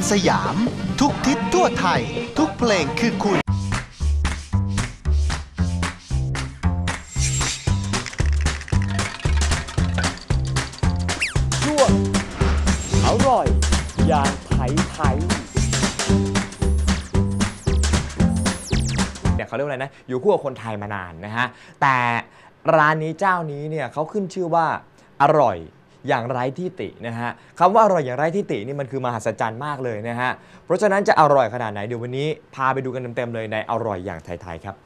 สยามทุกทิศทั่วไทยทุกเพลงคือคุณช่วงอร่อยอย่างไทยเนี่ยเขาเรียกว่าอะไรนะอยู่คู่กับคนไทยมานานนะฮะแต่ร้านนี้เจ้านี้เนี่ยเขาขึ้นชื่อว่าอร่อยอย่างไร้ที่ตินะฮะคำว่าอร่อยอย่างไร้ที่ตินี่มันคือมหัศจรรย์มากเลยนะฮะเพราะฉะนั้นจะอร่อยขนาดไหนเดี๋ยววันนี้พาไปดูกันเต็มๆเลยในอร่อยอย่างไทยๆครับ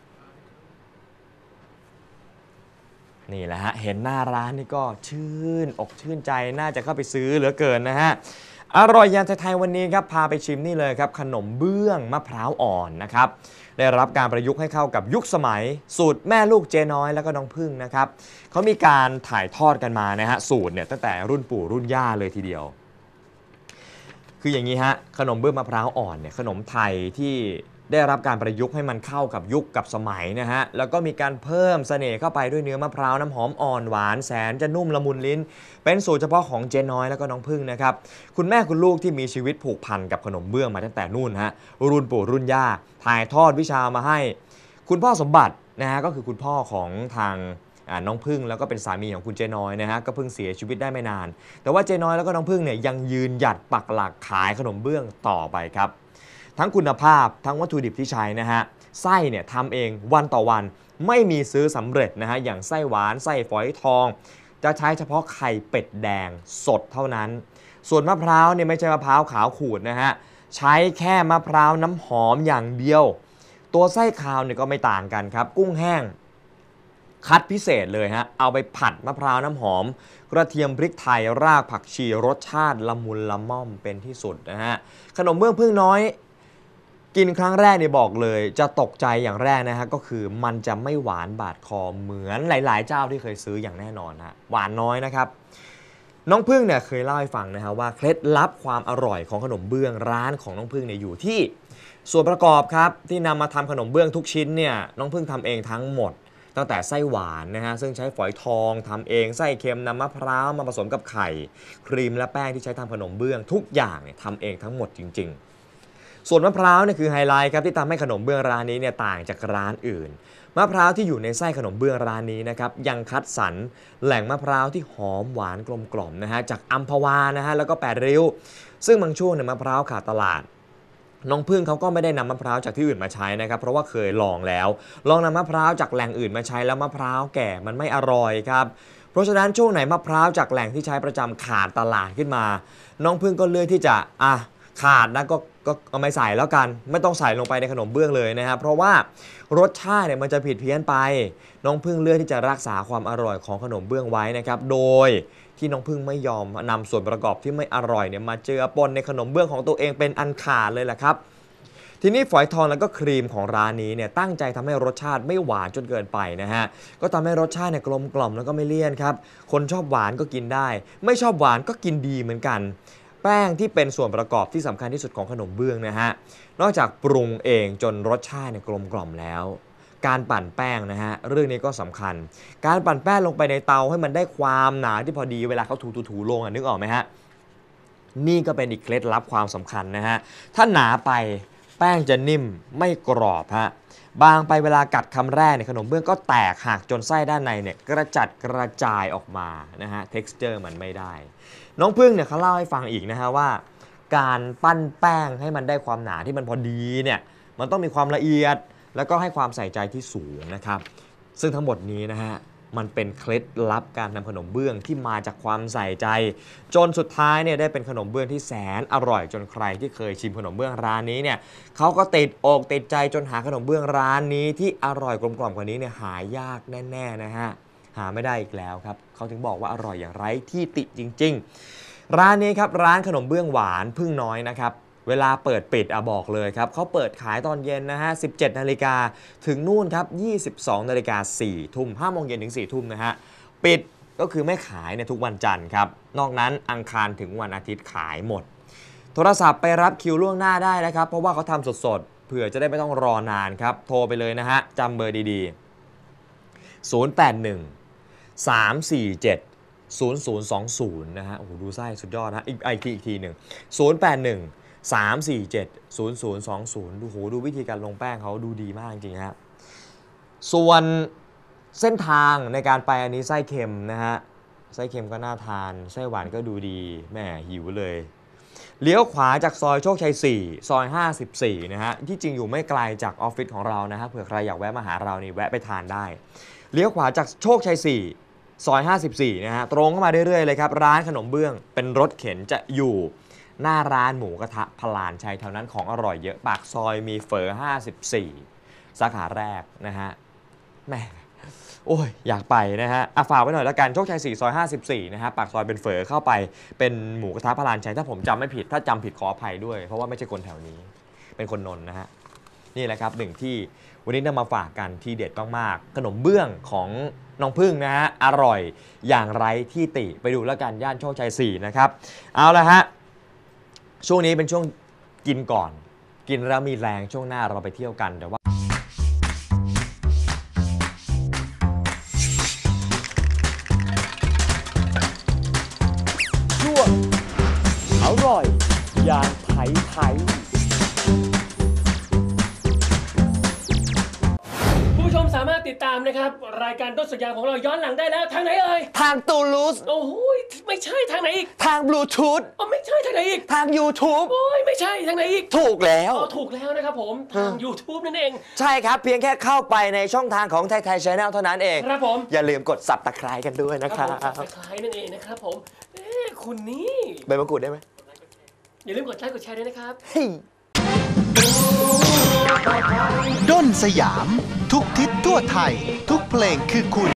นี่แหละฮะเห็นหน้าร้านนี่ก็ชื่นอกชื่นใจน่าจะเข้าไปซื้อเหลือเกินนะฮะอร่อยอย่างไทยๆวันนี้ครับพาไปชิมนี่เลยครับขนมเบื้องมะพร้าวอ่อนนะครับได้รับการประยุกต์ให้เข้ากับยุคสมัยสูตรแม่ลูกเจ๊น้อยแล้วก็น้องพึ่งนะครับเขามีการถ่ายทอดกันมานะฮะสูตรเนี่ยตั้งแต่รุ่นปู่รุ่นย่าเลยทีเดียวคืออย่างนี้ฮะขนมเบื้องมะพร้าวอ่อนเนี่ยขนมไทยที่ได้รับการประยุกต์ให้มันเข้ากับยุคกับสมัยนะฮะแล้วก็มีการเพิ่มเสน่ห์เข้าไปด้วยเนื้อมะพร้าวน้ำหอมอ่อนหวานแสนจะนุ่มละมุนลิ้นเป็นสูตรเฉพาะของเจ๊น้อยแล้วก็น้องพึ่งนะครับคุณแม่คุณลูกที่มีชีวิตผูกพันกับขนมเบื้องมาตั้งแต่นู่นฮะรุ่นปู่รุ่นย่าถ่ายทอดวิชามาให้คุณพ่อสมบัตินะฮะก็คือคุณพ่อของทางน้องพึ่งแล้วก็เป็นสามีของคุณเจ๊น้อยนะฮะก็เพิ่งเสียชีวิตได้ไม่นานแต่ว่าเจ๊น้อยแล้วก็น้องพึ่งเนี่ยยังยืนหยัดปักหลักขายขนมเบื้องต่อไปครับทั้งคุณภาพทั้งวัตถุดิบที่ใช้นะฮะไส้เนี่ยทำเองวันต่อวันไม่มีซื้อสำเร็จนะฮะอย่างไส้หวานไส้ฝอยทองจะใช้เฉพาะไข่เป็ดแดงสดเท่านั้นส่วนมะพร้าวเนี่ยไม่ใช่มะพร้าวขาวขูดนะฮะใช้แค่มะพร้าวน้ำหอมอย่างเดียวตัวไส้คาวเนี่ยก็ไม่ต่างกันครับกุ้งแห้งคัดพิเศษเลยฮะเอาไปผัดมะพร้าวน้ำหอมกระเทียมพริกไทยรากผักชีรสชาติละมุนละม่อมเป็นที่สุดนะฮะขนมเบื้องพึ่งน้อยกินครั้งแรกเนี่ยบอกเลยจะตกใจอย่างแรกนะฮะก็คือมันจะไม่หวานบาดคอเหมือนหลายๆเจ้าที่เคยซื้ออย่างแน่นอนฮะหวานน้อยนะครับน้องพึ่งเนี่ยเคยเล่าให้ฟังนะฮะว่าเคล็ดลับความอร่อยของขนมเบื้องร้านของน้องพึ่งเนี่ยอยู่ที่ส่วนประกอบครับที่นำมาทำขนมเบื้องทุกชิ้นเนี่ยน้องพึ่งทำเองทั้งหมดตั้งแต่ไส้หวานนะฮะซึ่งใช้ฝอยทองทำเองไส้เค็มนำมะพร้าวมาผสมกับไข่ครีมและแป้งที่ใช้ทำขนมเบื้องทุกอย่างเนี่ยทำเองทั้งหมดจริงๆส่วนมะพร้าวเนี่ยคือไฮไลท์ครับที่ทำให้ขนมเบื้องร้านนี้เนี่ยต่างจากร้านอื่นมะพร้าวที่อยู่ในไส้ขนมเบื้องร้านนี้นะครับยังคัดสรรแหล่งมะพร้าวที่หอมหวานกลมกล่อมนะฮะจากอัมพวานะฮะแล้วก็แปดริ้วซึ่งบางช่วงเนี่ยมะพร้าวขาดตลาดน้องพึ่งเขาก็ไม่ได้นำมะพร้าวจากที่อื่นมาใช้นะครับเพราะว่าเคยลองแล้วลองนำมะพร้าวจากแหล่งอื่นมาใช้แล้วมะพร้าวแก่มันไม่อร่อยครับเพราะฉะนั้นช่วงไหนมะพร้าวจากแหล่งที่ใช้ประจำขาดตลาดขึ้นมาน้องพึ่งก็เลือกที่จะขาดนะก็เอาไม่ใส่แล้วกันไม่ต้องใส่ลงไปในขนมเบื้องเลยนะครับเพราะว่ารสชาติเนี่ยมันจะผิดเพี้ยนไปน้องพึ่งเลือกที่จะรักษาความอร่อยของขนมเบื้องไว้นะครับโดยที่น้องพึ่งไม่ยอมนำส่วนประกอบที่ไม่อร่อยเนี่ยมาเจือปนในขนมเบื้องของตัวเองเป็นอันขาดเลยแหละครับทีนี้ฝอยทองแล้วก็ครีมของร้านนี้เนี่ยตั้งใจทำให้รสชาติไม่หวานจนเกินไปนะฮะก็ทำให้รสชาติเนี่ยกลมกล่อมแล้วก็ไม่เลี่ยนครับคนชอบหวานก็กินได้ไม่ชอบหวานก็กินดีเหมือนกันแป้งที่เป็นส่วนประกอบที่สำคัญที่สุดของขนมเบื้องนะฮะนอกจากปรุงเองจนรสชาติเนี่ยกลมกล่อมแล้วการปั่นแป้งนะฮะเรื่องนี้ก็สำคัญการปั่นแป้งลงไปในเตาให้มันได้ความหนาที่พอดีเวลาเขาถูลงนึกออกไหมฮะนี่ก็เป็นอีกเคล็ดลับความสำคัญนะฮะถ้าหนาไปแป้งจะนิ่มไม่กรอบฮะบางไปเวลากัดคำแรกเนี่ยขนมเบื้องก็แตกหักจนไส้ด้านในเนี่ยกระจัดกระจายออกมานะฮะ texture มันไม่ได้น้องพึ่งเนี่ยเขาเล่าให้ฟังอีกนะฮะว่าการปั้นแป้งให้มันได้ความหนาที่มันพอดีเนี่ยมันต้องมีความละเอียดแล้วก็ให้ความใส่ใจที่สูงนะครับซึ่งทั้งหมดนี้นะฮะมันเป็นเคล็ดลับการทำขนมเบื้องที่มาจากความใส่ใจจนสุดท้ายเนี่ยได้เป็นขนมเบื้องที่แสนอร่อยจนใครที่เคยชิมขนมเบื้องร้านนี้เนี่ยเขาก็ติดอกติดใจจนหาขนมเบื้องร้านนี้ที่อร่อยกลมกล่อมกว่านี้เนี่ยหายากแน่ๆนะฮะหาไม่ได้อีกแล้วครับเขาถึงบอกว่าอร่อยอย่างไร้ที่ติจริงๆร้านนี้ครับร้านขนมเบื้องหวานพึ่งน้อยนะครับเวลาเปิดปิดบอกเลยครับเขาเปิดขายตอนเย็นนะฮะ 17 นาฬิกาถึงนู่นครับ 22 นาฬิกา 4 ทุ่ม 5 โมงเย็นถึง 4 ทุ่มนะฮะปิดก็คือไม่ขายในทุกวันจันทร์ครับนอกนั้นอังคารถึงวันอาทิตย์ขายหมดโทรศัพท์ไปรับคิวล่วงหน้าได้นะครับเพราะว่าเขาทำสดๆเผื่อจะได้ไม่ต้องรอนานครับโทรไปเลยนะฮะจำเบอร์ดีๆ 081 347 0020 นะฮะโอ้โหดูไส้สุดยอดนะอีกทีหนึ่ง 081 347 0020 ดูโหดูวิธีการลงแป้งเขาดูดีมากจริงๆฮะส่วนเส้นทางในการไปอันนี้ไส้เค็มนะฮะไส้เค็มก็น่าทานไส้หวานก็ดูดีแม่หิวเลยเลี้ยวขวาจากซอยโชคชัย4ซอย54นะฮะที่จริงอยู่ไม่ไกลจากออฟฟิศของเรานะฮะเผื่อใครอยากแวะมาหาเรานี่แวะไปทานได้เลี้ยวขวาจากโชคชัย4ซอย54นะฮะตรงเข้ามาเรื่อยๆเลยครับร้านขนมเบื้องเป็นรถเข็นจะอยู่หน้าร้านหมูกระทะพลานชัยแถวนั้นของอร่อยเยอะปากซอยมีเฝอ54สาขาแรกนะฮะแม่โอ้ยอยากไปนะฮะฝากไว้หน่อยละกันโชคชัย4ซอย54นะฮะปากซอยเป็นเฝอเข้าไปเป็นหมูกระทะพลานชัยถ้าผมจำไม่ผิดถ้าจำผิดขออภัยด้วยเพราะว่าไม่ใช่คนแถวนี้เป็นคนนนท์นะฮะนี่แหละครับหนึ่งที่วันนี้นำมาฝากกันที่เด็ดมากๆขนมเบื้องของน้องพึ่งนะฮะอร่อยอย่างไร้ที่ติไปดูแล้วกันย่านโชคชัย4นะครับเอาละฮะช่วงนี้เป็นช่วงกินก่อนกินแล้วมีแรงช่วงหน้าเราไปเที่ยวกันแต่ว่าช่วงอร่อยอย่างไทยคุณผู้ชมสามารถติดตามนะครับรายการต้นสัญญาของเราย้อนหลังได้แล้วทางไหนเอ่ยทางตูลูสโอ้โหไม่ใช่ทางไหนอีกทางบลูทูธอ๋อไม่ใช่ทางไหนอีกทาง YouTube โอ้ยไม่ใช่ทางไหนอีกถูกแล้วอ๋อถูกแล้วนะครับผมทาง YouTube นั่นเองใช่ครับเพียงแค่เข้าไปในช่องทางของไทยไทย Channel เท่านั้นเองครับผมอย่าลืมกด Subscribe กันด้วยนะคครัรับบ ผมคล้ายนั่นเองนะครับผมคุณนี่ใบมะกรูดได้ไหมอย่าลืมกดไลค์กดแชร์ด้วยนะครับเฮ้ยด้นสยาม ทุกทิศทั่วไทย ทุกเพลงคือคุณ